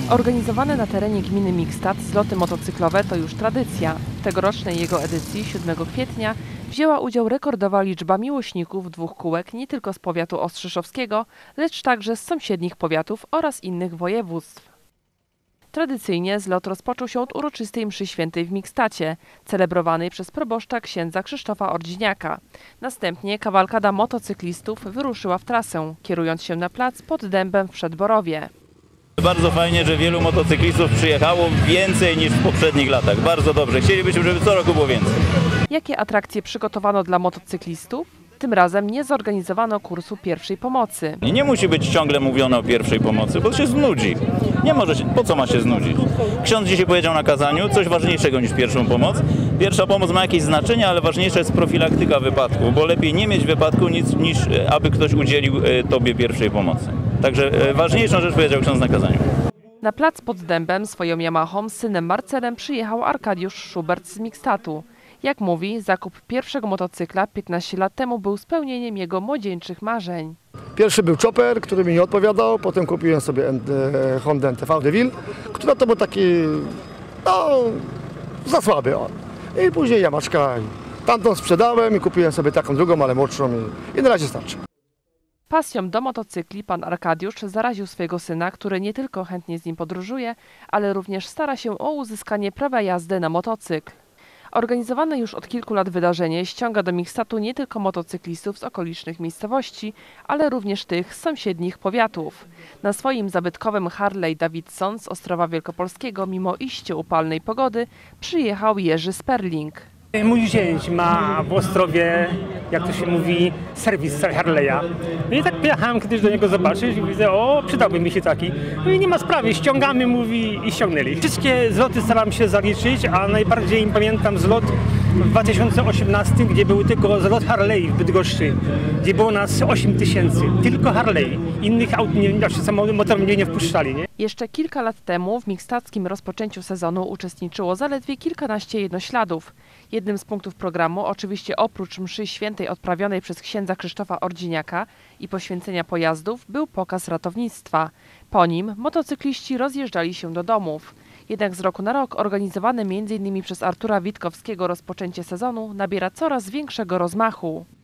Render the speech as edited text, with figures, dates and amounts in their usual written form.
Organizowane na terenie gminy Mikstad zloty motocyklowe to już tradycja. W tegorocznej jego edycji 7 kwietnia wzięła udział rekordowa liczba miłośników dwóch kółek nie tylko z powiatu ostrzeszowskiego, lecz także z sąsiednich powiatów oraz innych województw. Tradycyjnie zlot rozpoczął się od uroczystej mszy świętej w Mikstacie, celebrowanej przez proboszcza księdza Krzysztofa Ordziniaka. Następnie kawalkada motocyklistów wyruszyła w trasę, kierując się na plac pod Dębem w Przedborowie. Bardzo fajnie, że wielu motocyklistów przyjechało, więcej niż w poprzednich latach. Bardzo dobrze. Chcielibyśmy, żeby co roku było więcej. Jakie atrakcje przygotowano dla motocyklistów? Tym razem nie zorganizowano kursu pierwszej pomocy. Nie musi być ciągle mówione o pierwszej pomocy, bo się znudzi. Nie może się, po co ma się znudzić? Ksiądz dzisiaj powiedział na kazaniu coś ważniejszego niż pierwszą pomoc. Pierwsza pomoc ma jakieś znaczenie, ale ważniejsza jest profilaktyka wypadku, bo lepiej nie mieć wypadku niż aby ktoś udzielił tobie pierwszej pomocy. Także ważniejszą rzecz powiedział ksiądz na kazaniu. Na plac pod Dębem swoją Yamahą z synem Marcelem przyjechał Arkadiusz Schubert z Mikstatu. Jak mówi, zakup pierwszego motocykla 15 lat temu był spełnieniem jego młodzieńczych marzeń. Pierwszy był Chopper, który mi nie odpowiadał, potem kupiłem sobie Hondę NTV DeVille, która to był taki, za słaby. I później Yamaszka. Tamtą sprzedałem i kupiłem sobie taką drugą, ale młodszą i na razie starczy. Pasją do motocykli pan Arkadiusz zaraził swojego syna, który nie tylko chętnie z nim podróżuje, ale również stara się o uzyskanie prawa jazdy na motocykl. Organizowane już od kilku lat wydarzenie ściąga do Mikstatu nie tylko motocyklistów z okolicznych miejscowości, ale również tych z sąsiednich powiatów. Na swoim zabytkowym Harley Davidson z Ostrowa Wielkopolskiego, mimo iście upalnej pogody, przyjechał Jerzy Sperling. Mój zięć ma w Ostrowie, jak to się mówi, serwis Harley'a. No i tak pojechałem kiedyś do niego zobaczyć i widzę, o, przydałby mi się taki. No i nie ma sprawy, ściągamy, mówi, i ściągnęli. Wszystkie zloty staram się zaliczyć, a najbardziej pamiętam zlot w 2018, gdzie był tylko zlot Harley w Bydgoszczy, gdzie było nas 8 tysięcy, tylko Harley. Innych aut, motorów nie wpuszczali. Nie? Jeszcze kilka lat temu w mikstackim rozpoczęciu sezonu uczestniczyło zaledwie kilkanaście jednośladów. Jednym z punktów programu, oczywiście oprócz mszy świętej odprawionej przez księdza Krzysztofa Ordziniaka i poświęcenia pojazdów, był pokaz ratownictwa. Po nim motocykliści rozjeżdżali się do domów. Jednak z roku na rok organizowane m.in. przez Artura Witkowskiego rozpoczęcie sezonu nabiera coraz większego rozmachu.